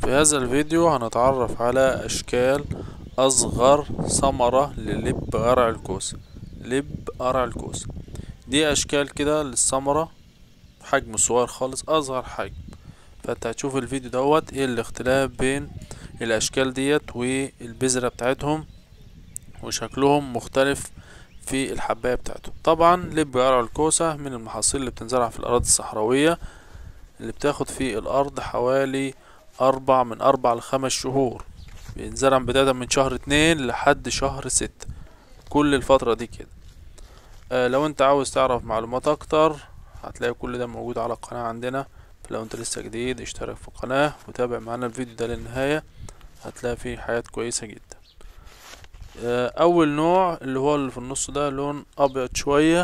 في هذا الفيديو هنتعرف على أشكال أصغر ثمرة للب قرع الكوسة. لب قرع الكوسة دي أشكال كده للثمرة، حجم صغير خالص، أصغر حجم. فأنت هتشوف الفيديو دوت ايه الاختلاف بين الأشكال ديت والبذرة بتاعتهم، وشكلهم مختلف في الحباية بتاعتهم. طبعا لب قرع الكوسة من المحاصيل اللي بتنزرع في الأراضي الصحراوية، اللي بتاخد في الأرض حوالي من 4 ل5 شهور. بينزرع بداية من شهر 2 لحد شهر 6، كل الفترة دي كده. لو انت عاوز تعرف معلومات اكتر هتلاقي كل ده موجود على القناة عندنا. فلو انت لسه جديد اشترك في القناة وتابع معانا الفيديو ده للنهاية، هتلاقي فيه حاجات كويسة جدا. اول نوع اللي هو اللي في النص ده لون ابيض شوية،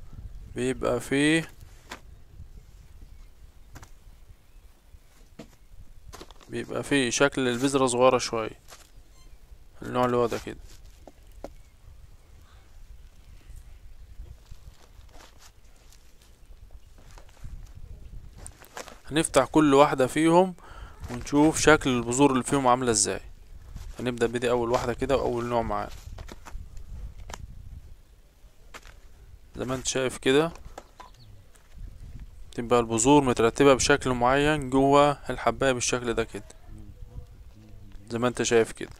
بيبقى فيه شكل البذرة صغيرة شوية. النوع اللي هو ده كده. هنفتح كل واحدة فيهم ونشوف شكل البذور اللي فيهم عاملة ازاي. هنبدأ بدي اول واحدة كده واول نوع معانا. زي ما انت شايف كده تبقى البذور مترتبة بشكل معين جوه الحباية بالشكل ده كده، زي ما انت شايف كده.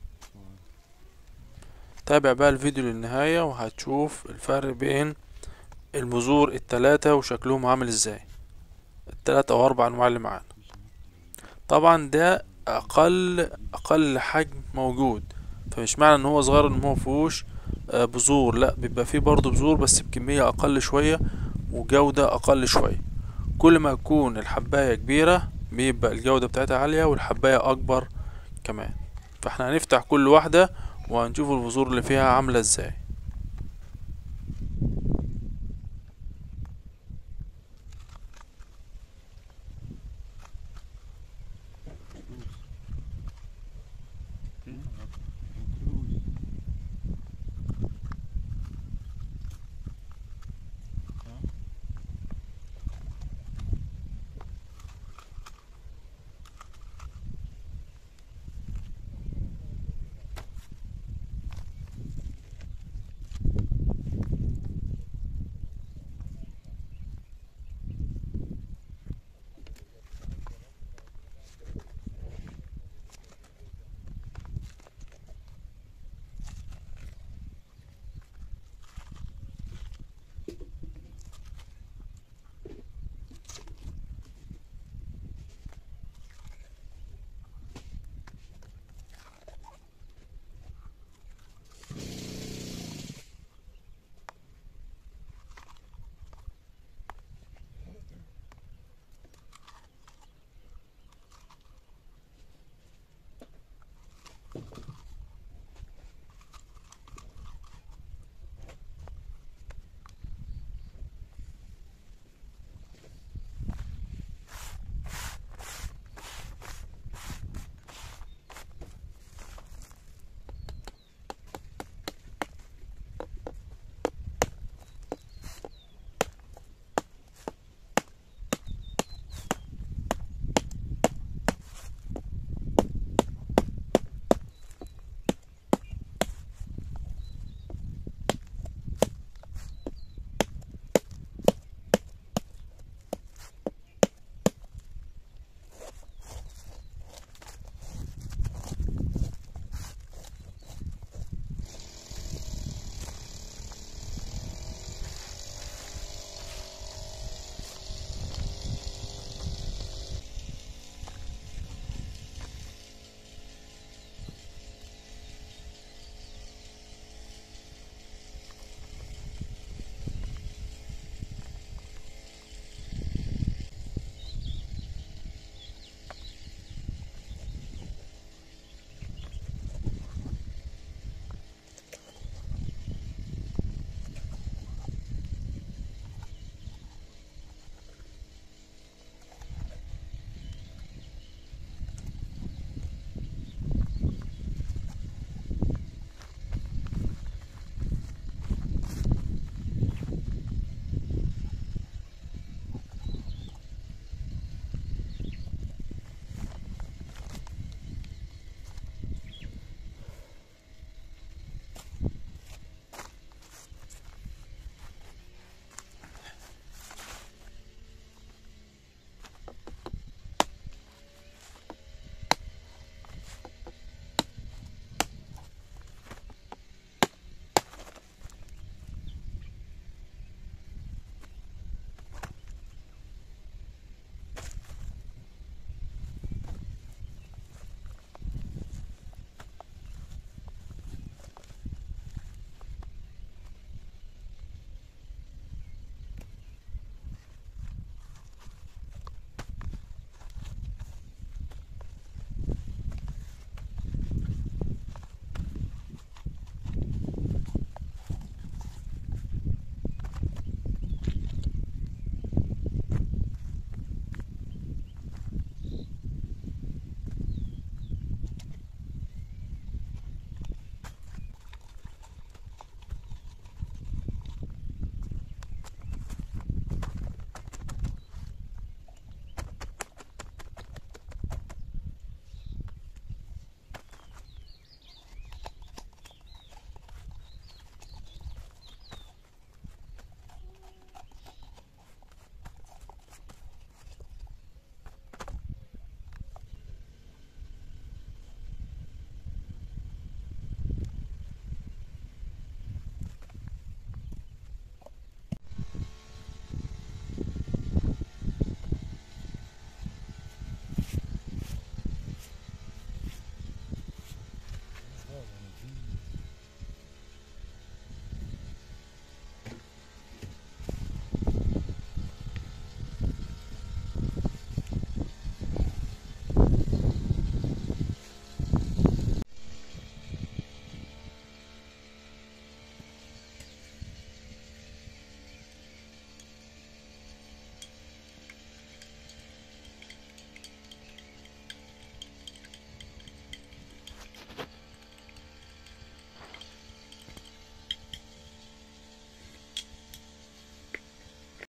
تابع بقى الفيديو للنهاية وهتشوف الفرق بين البذور التلاتة وشكلهم عامل ازاي، التلاتة او 4 انواع اللي معانا. طبعا ده اقل حجم موجود، فمش معنى ان هو صغير ان هو مفيهوش بذور، لا، بيبقى فيه برضه بذور بس بكمية اقل شوية وجودة اقل شوية. كل ما تكون الحباية كبيرة بيبقى الجودة بتاعتها عالية والحباية اكبر كمان. فاحنا هنفتح كل واحدة وهنشوف البذور اللي فيها عاملة ازاي.